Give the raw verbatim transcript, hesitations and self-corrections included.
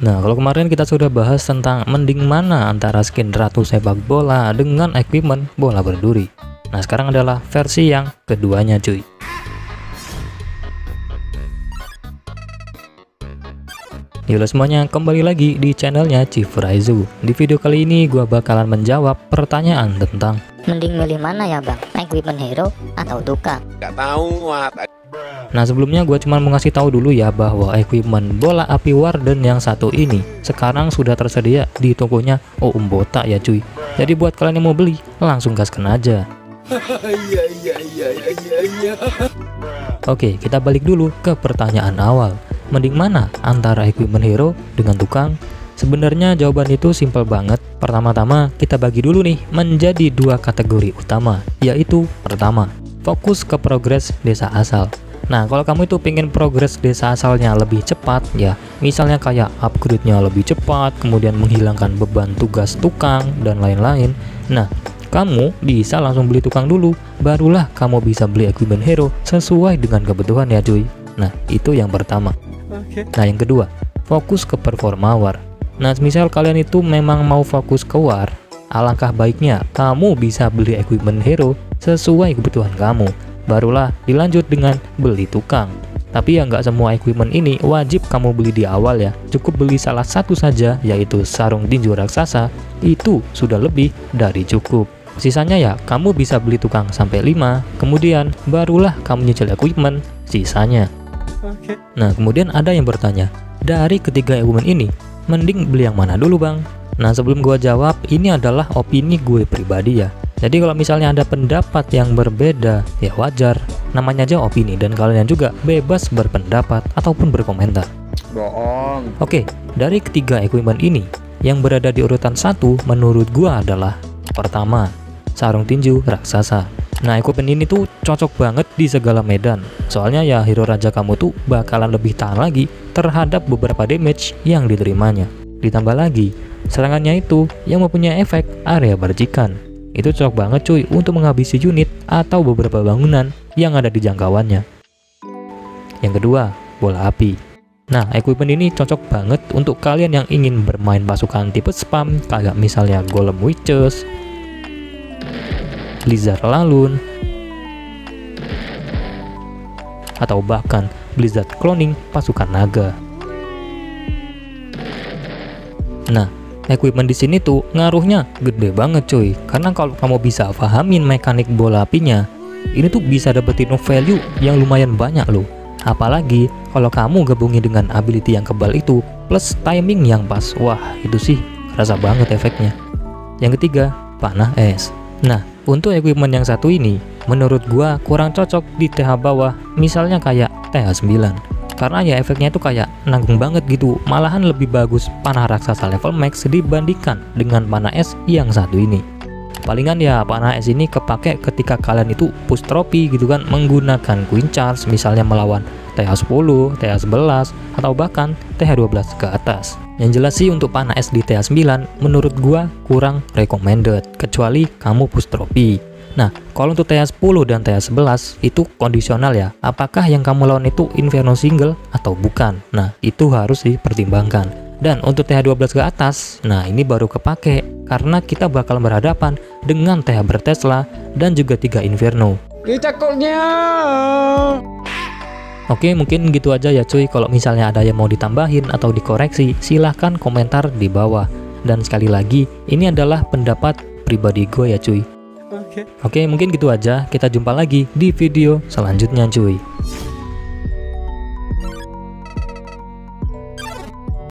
Nah, kalau kemarin kita sudah bahas tentang mending mana antara skin ratu sepak bola dengan equipment bola berduri. Nah, sekarang adalah versi yang keduanya cuy. Halo semuanya, kembali lagi di channelnya Cifraizu. Di video kali ini gua bakalan menjawab pertanyaan tentang mending milih mana ya bang, equipment hero atau tukang? Gak tahu. Nah, sebelumnya gue cuma mau ngasih tahu dulu ya bahwa equipment bola api Warden yang satu ini sekarang sudah tersedia di tokonya Om Botak ya cuy. Jadi buat kalian yang mau beli, langsung gaskan aja. Oke, kita balik dulu ke pertanyaan awal. Mending mana antara equipment hero dengan tukang? Sebenarnya jawaban itu simpel banget. Pertama-tama kita bagi dulu nih menjadi dua kategori utama, yaitu pertama, fokus ke progres desa asal. Nah, kalau kamu itu pengen progres desa asalnya lebih cepat ya, misalnya kayak upgrade-nya lebih cepat, kemudian menghilangkan beban tugas tukang dan lain-lain. Nah, kamu bisa langsung beli tukang dulu, barulah kamu bisa beli equipment hero sesuai dengan kebutuhan ya cuy. Nah, itu yang pertama. Nah, yang kedua, fokus ke performa war. Nah, misal kalian itu memang mau fokus ke war, alangkah baiknya kamu bisa beli equipment hero sesuai kebutuhan kamu, barulah dilanjut dengan beli tukang. Tapi ya nggak semua equipment ini wajib kamu beli di awal ya, cukup beli salah satu saja, yaitu sarung tinju raksasa. Itu sudah lebih dari cukup. Sisanya ya kamu bisa beli tukang sampai lima, kemudian barulah kamu nyicil equipment sisanya. Nah, kemudian ada yang bertanya, dari ketiga equipment ini mending beli yang mana dulu bang? Nah, sebelum gua jawab, ini adalah opini gue pribadi ya. Jadi kalau misalnya ada pendapat yang berbeda, ya wajar, namanya aja opini, dan kalian juga bebas berpendapat ataupun berkomentar. Bohong. Oke, dari ketiga equipment ini, yang berada di urutan satu menurut gua adalah pertama, sarung tinju raksasa. Nah, equipment ini tuh cocok banget di segala medan, soalnya ya hero raja kamu tuh bakalan lebih tahan lagi terhadap beberapa damage yang diterimanya. Ditambah lagi, serangannya itu yang mempunyai efek area percikan. Itu cocok banget cuy untuk menghabisi unit atau beberapa bangunan yang ada di jangkauannya. Yang kedua, bola api. Nah, equipment ini cocok banget untuk kalian yang ingin bermain pasukan tipe spam, kayak misalnya Golem Witches, Blizzard Lalun, atau bahkan Blizzard Cloning pasukan naga. Nah, equipment di sini tuh ngaruhnya gede banget cuy, karena kalau kamu bisa pahamin mekanik bola apinya, ini tuh bisa dapetin value yang lumayan banyak loh. Apalagi kalau kamu gabungin dengan ability yang kebal itu plus timing yang pas, wah itu sih kerasa banget efeknya. Yang ketiga, panah es. Nah, untuk equipment yang satu ini menurut gua kurang cocok di T H bawah, misalnya kayak T H sembilan. Karena ya efeknya itu kayak nanggung banget gitu. Malahan lebih bagus panah raksasa level max dibandingkan dengan panah es yang satu ini. Palingan ya panah es ini kepake ketika kalian itu push trofi gitu kan, menggunakan queen charge, misalnya melawan T H sepuluh, T H sebelas, atau bahkan T H dua belas ke atas. Yang jelas sih untuk panah es di T H sembilan menurut gua kurang recommended, kecuali kamu push trofi. Nah, kalau untuk T H sepuluh dan T H sebelas itu kondisional ya, apakah yang kamu lawan itu Inferno single atau bukan. Nah, itu harus dipertimbangkan. Dan untuk T H dua belas ke atas, nah ini baru kepake karena kita bakal berhadapan dengan T H bertesla dan juga tiga Inferno. Dicakulnya. Oke, mungkin gitu aja ya cuy. Kalau misalnya ada yang mau ditambahin atau dikoreksi, silahkan komentar di bawah. Dan sekali lagi, ini adalah pendapat pribadi gue ya cuy. Oke, mungkin gitu aja. Kita jumpa lagi di video selanjutnya cuy.